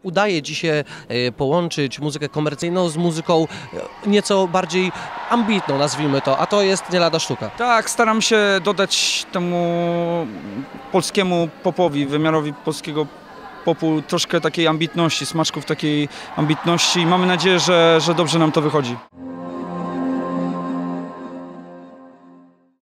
udaje Ci się połączyć muzykę komercyjną z muzyką nieco bardziej ambitną, nazwijmy to, a to jest nie lada sztuka. Tak, staram się dodać temu polskiemu popowi, wymiarowi polskiego popu troszkę takiej ambitności, smaczków takiej ambitności i mamy nadzieję, że dobrze nam to wychodzi.